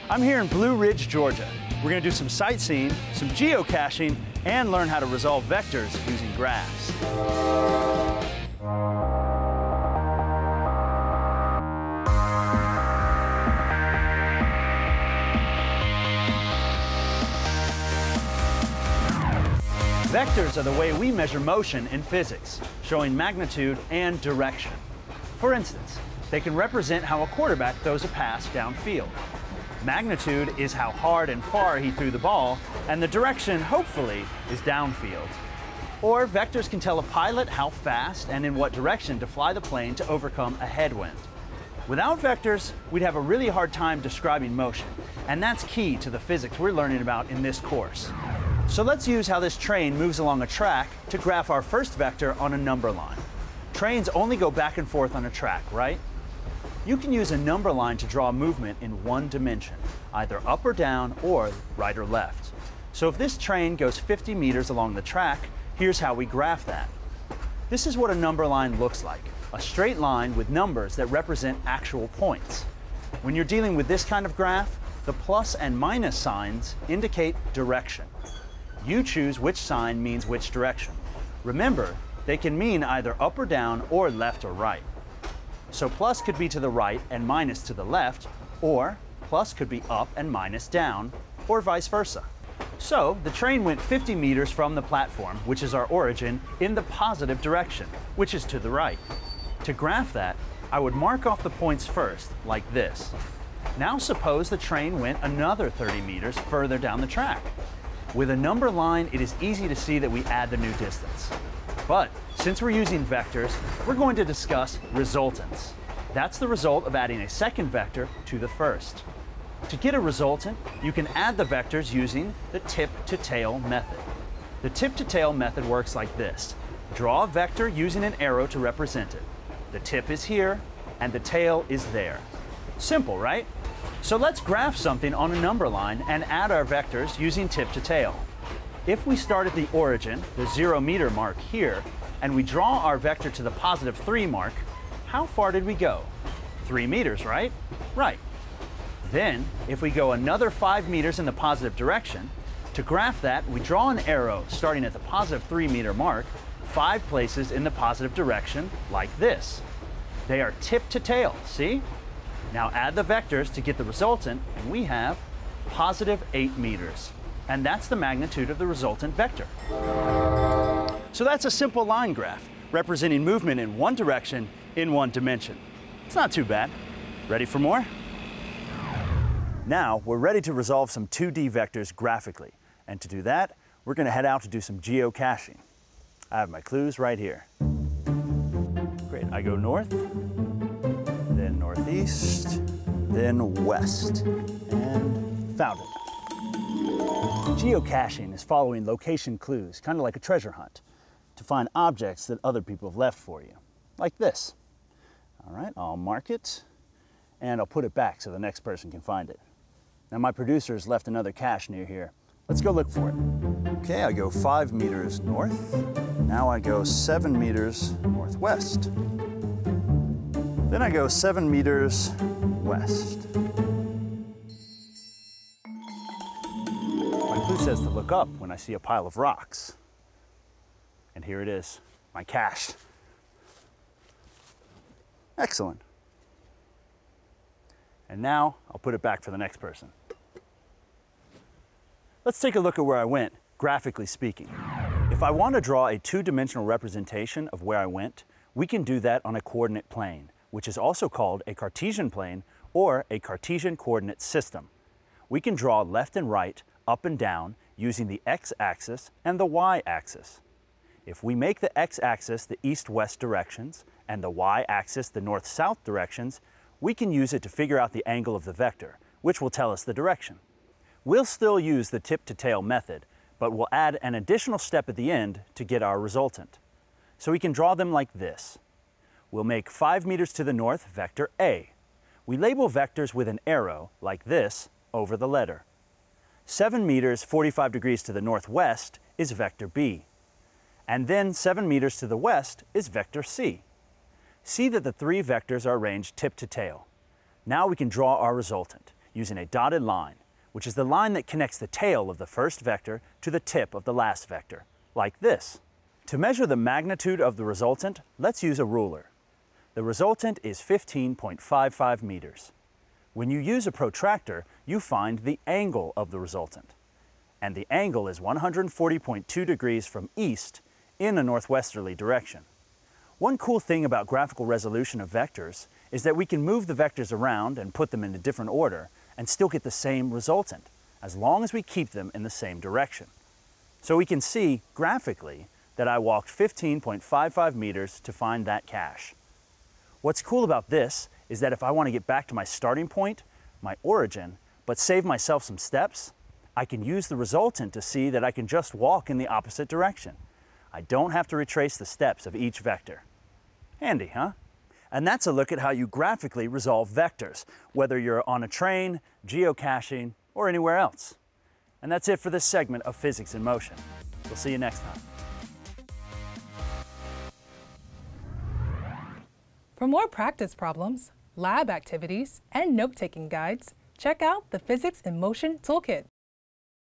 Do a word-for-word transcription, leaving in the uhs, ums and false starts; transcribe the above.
I'm here in Blue Ridge, Georgia. We're going to do some sightseeing, some geocaching, and learn how to resolve vectors using graphs. Vectors are the way we measure motion in physics, showing magnitude and direction. For instance, they can represent how a quarterback throws a pass downfield. Magnitude is how hard and far he threw the ball, and the direction, hopefully, is downfield. Or vectors can tell a pilot how fast and in what direction to fly the plane to overcome a headwind. Without vectors, we'd have a really hard time describing motion, and that's key to the physics we're learning about in this course. So let's use how this train moves along a track to graph our first vector on a number line. Trains only go back and forth on a track, right? You can use a number line to draw movement in one dimension, either up or down or right or left. So if this train goes fifty meters along the track, here's how we graph that. This is what a number line looks like, a straight line with numbers that represent actual points. When you're dealing with this kind of graph, the plus and minus signs indicate direction. You choose which sign means which direction. Remember, they can mean either up or down or left or right. So plus could be to the right and minus to the left, or plus could be up and minus down, or vice versa. So the train went fifty meters from the platform, which is our origin, in the positive direction, which is to the right. To graph that, I would mark off the points first, like this. Now suppose the train went another thirty meters further down the track. With a number line, it is easy to see that we add the new distance. But since we're using vectors, we're going to discuss resultants. That's the result of adding a second vector to the first. To get a resultant, you can add the vectors using the tip-to-tail method. The tip-to-tail method works like this. Draw a vector using an arrow to represent it. The tip is here, and the tail is there. Simple, right? So let's graph something on a number line and add our vectors using tip-to-tail. If we start at the origin, the zero meter mark here, and we draw our vector to the positive three mark, how far did we go? Three meters, right? Right. Then, if we go another five meters in the positive direction, to graph that, we draw an arrow starting at the positive three meter mark, five places in the positive direction, like this. They are tip to tail, see? Now add the vectors to get the resultant, and we have positive eight meters. And that's the magnitude of the resultant vector. So that's a simple line graph, representing movement in one direction in one dimension. It's not too bad. Ready for more? Now we're ready to resolve some two D vectors graphically. And to do that, we're going to head out to do some geocaching. I have my clues right here. Great, I go north, then northeast, then west, and found it. Geocaching is following location clues, kind of like a treasure hunt, to find objects that other people have left for you, like this. All right, I'll mark it, and I'll put it back so the next person can find it. Now my producer's left another cache near here. Let's go look for it. Okay, I go five meters north. Now I go seven meters northwest. Then I go seven meters west. My clue says to look up when I see a pile of rocks. And here it is, my cache. Excellent. And now I'll put it back for the next person. Let's take a look at where I went, graphically speaking. If I want to draw a two-dimensional representation of where I went, we can do that on a coordinate plane, which is also called a Cartesian plane or a Cartesian coordinate system. We can draw left and right, up and down, using the x-axis and the y-axis. If we make the x-axis the east-west directions and the y-axis the north-south directions, we can use it to figure out the angle of the vector, which will tell us the direction. We'll still use the tip-to-tail method, but we'll add an additional step at the end to get our resultant. So we can draw them like this. We'll make five meters to the north vector A. We label vectors with an arrow, like this, over the letter. seven meters, forty-five degrees to the northwest is vector B. And then seven meters to the west is vector C. See that the three vectors are arranged tip to tail. Now we can draw our resultant. using a dotted line, which is the line that connects the tail of the first vector to the tip of the last vector, like this. To measure the magnitude of the resultant, let's use a ruler. The resultant is fifteen point five five meters. When you use a protractor, you find the angle of the resultant. And the angle is one hundred forty point two degrees from east in a northwesterly direction. One cool thing about graphical resolution of vectors is that we can move the vectors around and put them in a different order and still get the same resultant, as long as we keep them in the same direction. So we can see, graphically, that I walked fifteen point five five meters to find that cache. What's cool about this is that if I want to get back to my starting point, my origin, but save myself some steps, I can use the resultant to see that I can just walk in the opposite direction. I don't have to retrace the steps of each vector. Handy, huh? And that's a look at how you graphically resolve vectors, whether you're on a train, geocaching, or anywhere else. And that's it for this segment of Physics in Motion. We'll see you next time. For more practice problems, lab activities, and note-taking guides, check out the Physics in Motion Toolkit.